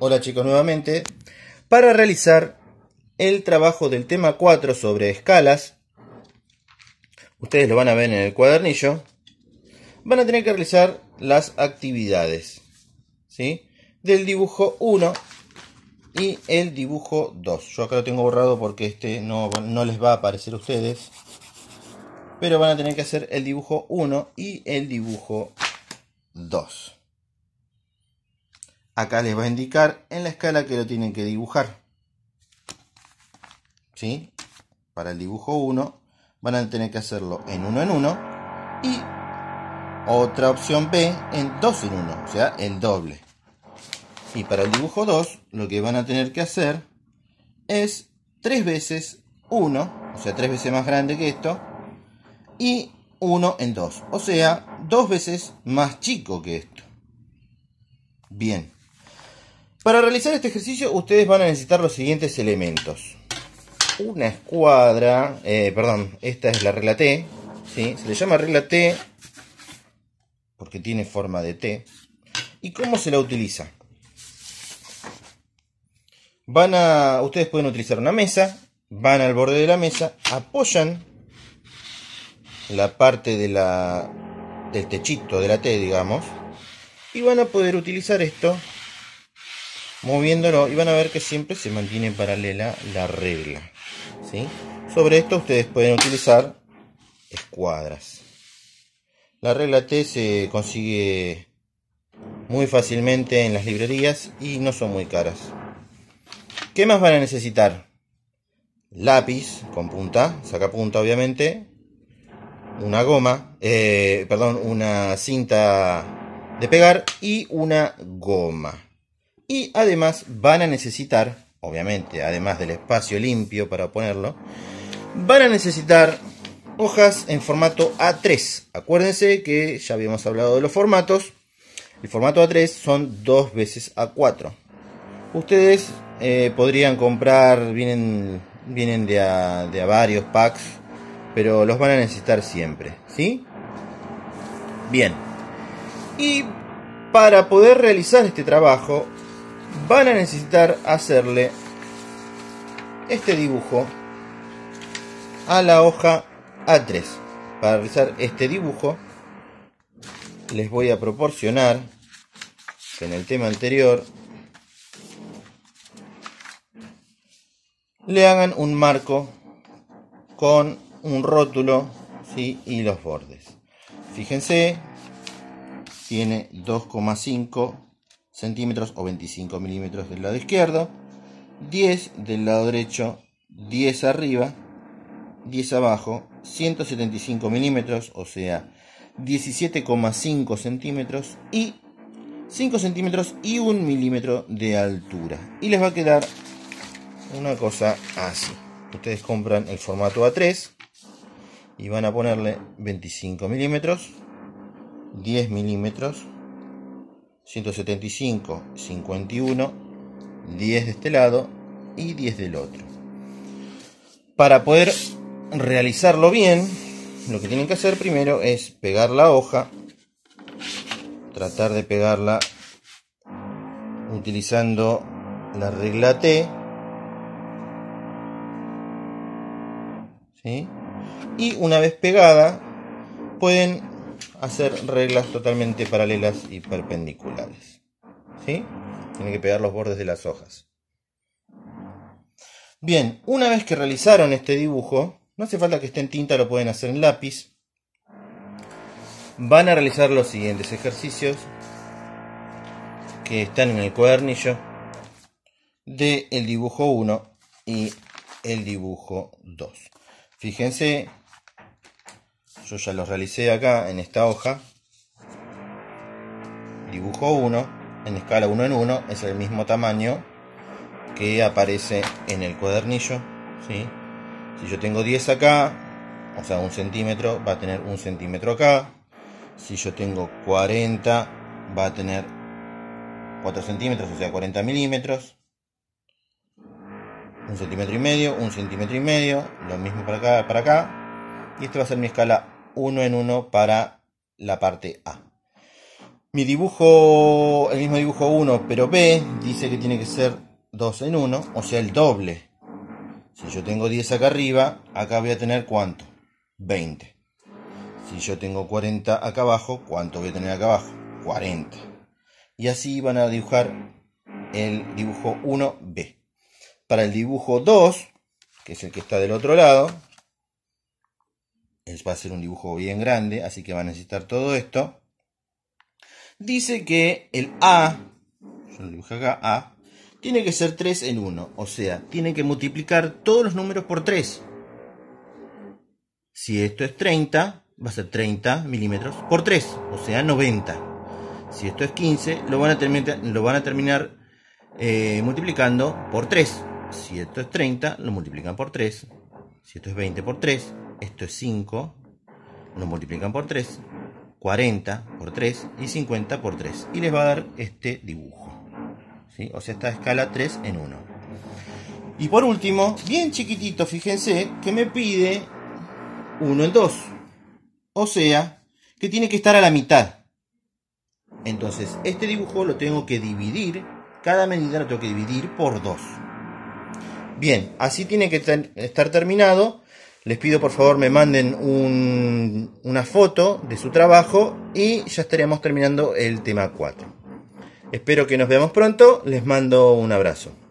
Hola chicos nuevamente. Para realizar el trabajo del tema 4 sobre escalas, ustedes lo van a ver en el cuadernillo, van a tener que realizar las actividades, ¿sí? Del dibujo 1 y el dibujo 2. Yo acá lo tengo borrado porque este no les va a aparecer a ustedes, pero van a tener que hacer el dibujo 1 y el dibujo 2. Acá les va a indicar en la escala que lo tienen que dibujar, ¿sí? Para el dibujo 1 van a tener que hacerlo en 1 en 1 y otra opción B en 2 en 1, o sea, el doble. Y para el dibujo 2 lo que van a tener que hacer es 3 veces 1, o sea, 3 veces más grande que esto, y 1 en 2, o sea, 2 veces más chico que esto. Bien. Para realizar este ejercicio ustedes van a necesitar los siguientes elementos. Una escuadra, esta es la regla T, ¿sí? Se le llama regla T porque tiene forma de T. ¿Y cómo se la utiliza? Ustedes pueden utilizar una mesa, van al borde de la mesa, apoyan la parte del techito de la T, digamos, y van a poder utilizar esto moviéndolo y van a ver que siempre se mantiene paralela la regla, ¿sí? Sobre esto ustedes pueden utilizar escuadras. La regla T se consigue muy fácilmente en las librerías y no son muy caras. ¿Qué más van a necesitar? Lápiz con punta, sacapunta obviamente, una goma, una cinta de pegar y una goma. Y además van a necesitar, obviamente, además del espacio limpio para ponerlo, van a necesitar hojas en formato A3. Acuérdense que ya habíamos hablado de los formatos. El formato A3 son 2 veces A4. Ustedes podrían comprar, vienen de a varios packs, pero los van a necesitar siempre, ¿sí? Bien. Y para poder realizar este trabajo, van a necesitar hacerle este dibujo a la hoja A3. Para realizar este dibujo, les voy a proporcionar que en el tema anterior le hagan un marco con un rótulo, ¿sí? Y los bordes. Fíjense, tiene 2,5 centímetros o 25 milímetros del lado izquierdo, 10 del lado derecho, 10 arriba, 10 abajo, 175 milímetros, o sea, 17,5 centímetros y 5 centímetros y 1 milímetro de altura. Y les va a quedar una cosa así. Ustedes compran el formato A3 y van a ponerle 25 milímetros, 10 milímetros, 175, 51, 10 de este lado y 10 del otro. Para poder realizarlo bien, lo que tienen que hacer primero es pegar la hoja, tratar de pegarla utilizando la regla T, ¿sí? Y una vez pegada pueden hacer reglas totalmente paralelas y perpendiculares, ¿sí? Tienen que pegar los bordes de las hojas. Bien, una vez que realizaron este dibujo, no hace falta que esté en tinta, lo pueden hacer en lápiz. Van a realizar los siguientes ejercicios que están en el cuadernillo del dibujo 1 y el dibujo 2. Fíjense, yo ya los realicé acá en esta hoja. Dibujo 1 en escala 1 en 1 es el mismo tamaño que aparece en el cuadernillo, ¿sí? Si yo tengo 10 acá, o sea 1 centímetro, va a tener 1 centímetro acá. Si yo tengo 40, va a tener 4 centímetros, o sea 40 milímetros. 1 centímetro y medio, 1 centímetro y medio, lo mismo para acá. Y esta va a ser mi escala 1 en 1 para la parte A. Mi dibujo, el mismo dibujo 1, pero B, dice que tiene que ser 2 en 1, o sea, el doble. Si yo tengo 10 acá arriba, acá voy a tener ¿cuánto? 20. Si yo tengo 40 acá abajo, ¿cuánto voy a tener acá abajo? 40. Y así van a dibujar el dibujo 1B. Para el dibujo 2, que es el que está del otro lado, va a ser un dibujo bien grande, así que va a necesitar todo esto. Dice que el A, yo lo dibujé acá, A, tiene que ser 3 en 1, o sea, tiene que multiplicar todos los números por 3. Si esto es 30, va a ser 30 milímetros por 3, o sea, 90. Si esto es 15, lo van a terminar multiplicando por 3. Si esto es 30, lo multiplican por 3. Si esto es 20 por 3, esto es 5, lo multiplican por 3. 40 por 3 y 50 por 3. Y les va a dar este dibujo. ¿Sí? O sea, esta escala 3 en 1. Y por último, bien chiquitito, fíjense, que me pide 1 en 2. O sea, que tiene que estar a la mitad. Entonces, este dibujo lo tengo que dividir, cada medida lo tengo que dividir por 2. Bien, así tiene que estar terminado. Les pido por favor me manden una foto de su trabajo y ya estaríamos terminando el tema 4. Espero que nos veamos pronto. Les mando un abrazo.